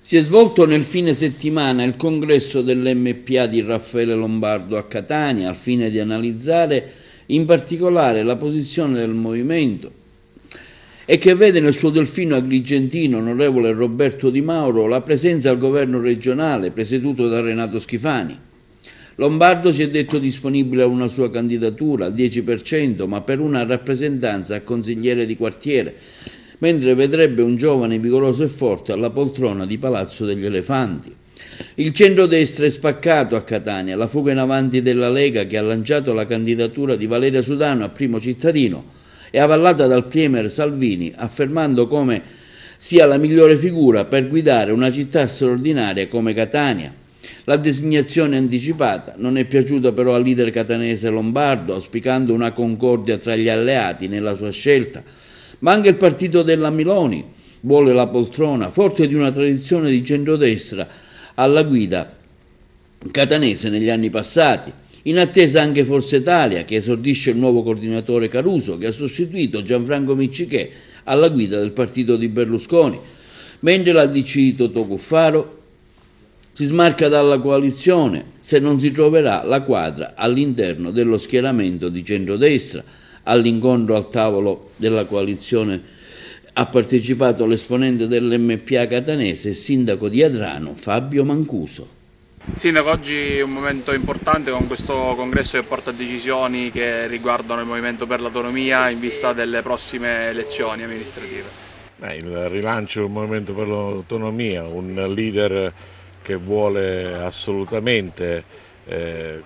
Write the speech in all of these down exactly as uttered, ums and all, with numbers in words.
Si è svolto nel fine settimana il congresso dell'M P A di Raffaele Lombardo a Catania al fine di analizzare in particolare la posizione del movimento e che vede nel suo delfino agrigentino, onorevole Roberto Di Mauro, la presenza al governo regionale presieduto da Renato Schifani. Lombardo si è detto disponibile a una sua candidatura al dieci per cento, ma per una rappresentanza a consigliere di quartiere, mentre vedrebbe un giovane vigoroso e forte alla poltrona di Palazzo degli Elefanti. Il centrodestra è spaccato a Catania, la fuga in avanti della Lega che ha lanciato la candidatura di Valeria Sudano a primo cittadino è avallata dal premier Salvini, affermando come sia la migliore figura per guidare una città straordinaria come Catania. La designazione anticipata non è piaciuta però al leader catanese Lombardo, auspicando una concordia tra gli alleati nella sua scelta. Ma anche il partito della Miloni vuole la poltrona, forte di una tradizione di centrodestra alla guida catanese negli anni passati. In attesa anche Forza Italia, che esordisce il nuovo coordinatore Caruso, che ha sostituito Gianfranco Miccichè alla guida del partito di Berlusconi, mentre la D C di Totò Cuffaro si smarca dalla coalizione se non si troverà la quadra all'interno dello schieramento di centrodestra. All'incontro al tavolo della coalizione ha partecipato l'esponente dell'M P A catanese e sindaco di Adrano Fabio Mancuso. Sindaco, oggi è un momento importante con questo congresso che porta a decisioni che riguardano il Movimento per l'Autonomia in vista delle prossime elezioni amministrative. Eh, il rilancio del Movimento per l'Autonomia, un leader che vuole assolutamente eh,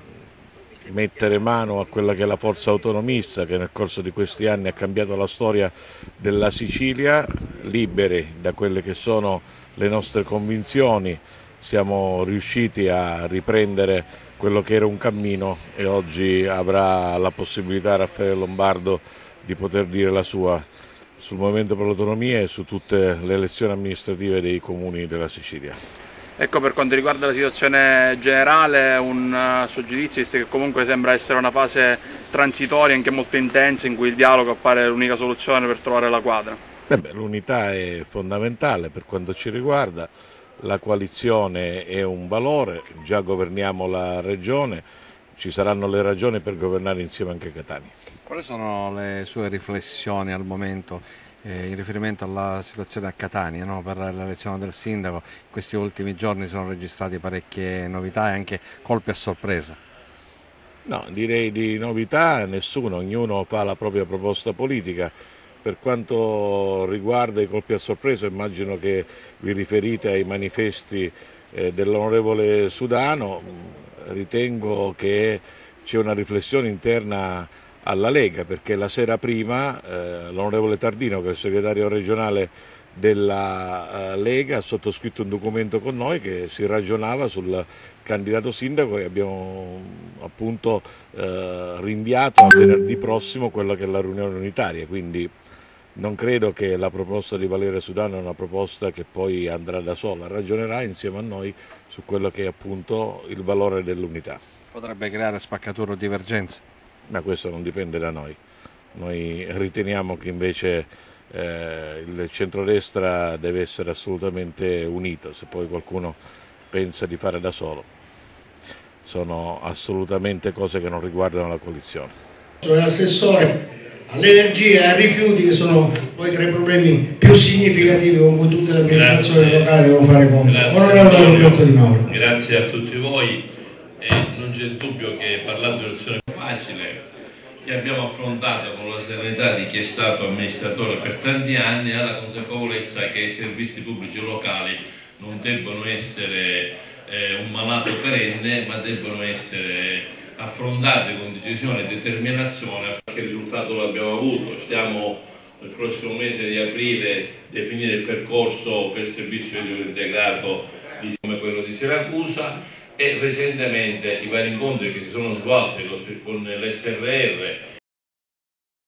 mettere mano a quella che è la forza autonomista che nel corso di questi anni ha cambiato la storia della Sicilia, liberi da quelle che sono le nostre convinzioni. Siamo riusciti a riprendere quello che era un cammino e oggi avrà la possibilità Raffaele Lombardo di poter dire la sua sul Movimento per l'Autonomia e su tutte le elezioni amministrative dei comuni della Sicilia. Ecco, per quanto riguarda la situazione generale, un suo giudizio, visto che comunque sembra essere una fase transitoria, anche molto intensa, in cui il dialogo appare l'unica soluzione per trovare la quadra? L'unità è fondamentale per quanto ci riguarda. La coalizione è un valore, già governiamo la regione, ci saranno le ragioni per governare insieme anche Catania. Quali sono le sue riflessioni al momento eh, in riferimento alla situazione a Catania, no? Per l'elezione del sindaco? In questi ultimi giorni sono registrati parecchie novità e anche colpi a sorpresa. No, direi di novità nessuna, ognuno fa la propria proposta politica. Per quanto riguarda i colpi a sorpresa, immagino che vi riferite ai manifesti eh, dell'onorevole Sudano. Ritengo che c'è una riflessione interna alla Lega, perché la sera prima eh, l'onorevole Tardino, che è il segretario regionale della eh, Lega, ha sottoscritto un documento con noi che si ragionava sul candidato sindaco e abbiamo appunto eh, rinviato a venerdì prossimo quella che è la riunione unitaria. Quindi non credo che la proposta di Valeria Sudano è una proposta che poi andrà da sola, ragionerà insieme a noi su quello che è appunto il valore dell'unità. Potrebbe creare spaccature o divergenze? Ma questo non dipende da noi. Noi riteniamo che invece eh, il centrodestra deve essere assolutamente unito, se poi qualcuno pensa di fare da solo. Sono assolutamente cose che non riguardano la coalizione. Sono l'assessore all'energia e ai rifiuti, che sono poi tra i problemi più significativi con cui tutte le amministrazioni locali devono fare conto. Onorevole Roberto Di Mauro. Grazie a tutti voi. E non c'è dubbio che parlando di una situazione facile che abbiamo affrontato con la serenità di chi è stato amministratore per tanti anni, ha la consapevolezza che i servizi pubblici locali non debbono essere eh, un malato perenne, ma debbono essere affrontate con decisione e determinazione. Che risultato l'abbiamo avuto? Stiamo nel prossimo mese di aprile definire il percorso per il servizio idrico integrato come quello di Siracusa e recentemente i vari incontri che si sono svolti con l'S R R